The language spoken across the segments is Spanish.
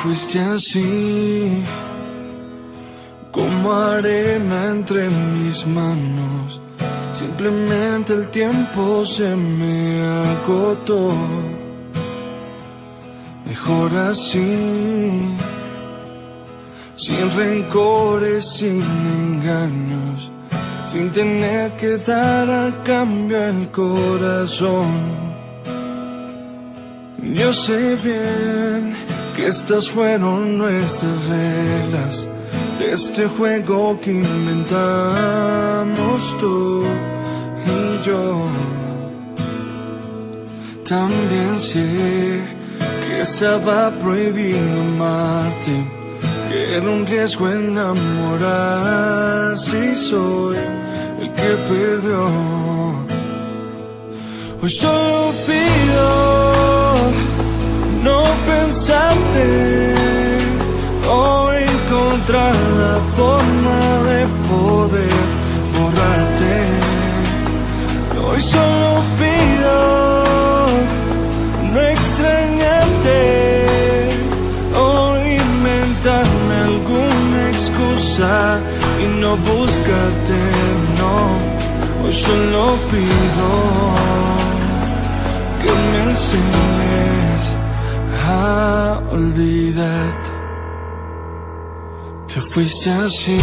fuiste así, como arena entre mis manos. Simplemente el tiempo se me agotó. Mejor así, sin rencores, sin engaños, sin tener que dar a cambio el corazón. Yo sé bien que estas fueron nuestras reglas de este juego que inventamos tú y yo. También sé que estaba prohibido amarte, que era un riesgo enamorarse, y soy el que perdió. Hoy solo pido no pensarte, o encontrar la forma de poder borrarte. Hoy solo pido no extrañarte, o inventarme alguna excusa y no buscarte, no. Hoy solo pido que me enseñes a olvidarte. Te fuiste así,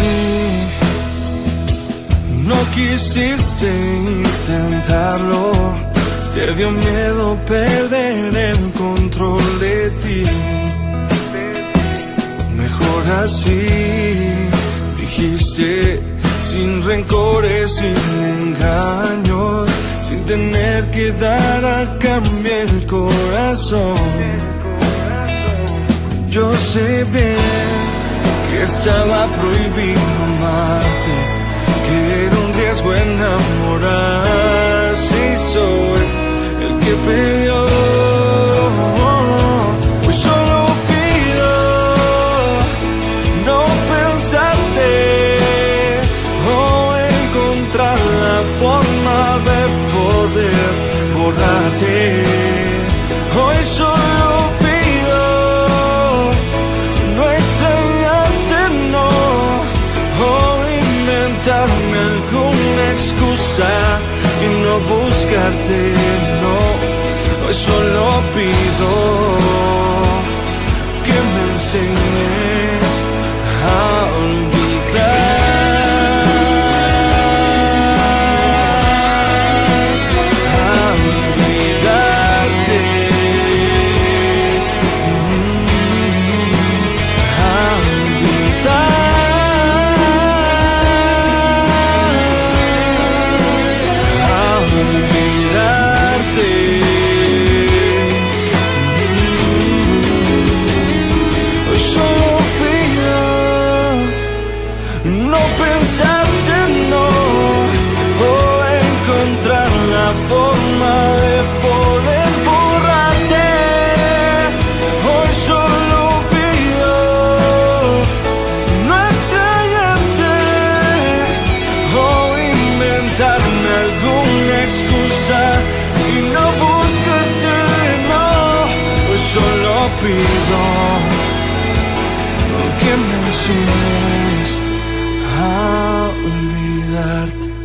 no quisiste intentarlo, te dio miedo perder el control de ti. Mejor así, dijiste, sin rencores, sin engaños, sin tener que dar a cambio el corazón. Yo sé bien que estaba prohibido amarte, que era un riesgo enamorarse, y soy el que perdió. Hoy solo pido no pensarte, o encontrar la forma de poder borrarte. Hoy solo pido no extrañarte, no, o inventarme alguna excusa y no buscarte, no. Hoy solo pido que me enseñes a olvidar. No pensarte, no, o encontrar la forma de poder borrarte. Hoy solo pido no extrañarte, o inventarme alguna excusa y no buscarte, no. Hoy solo pido que me enseñes a olvidarte.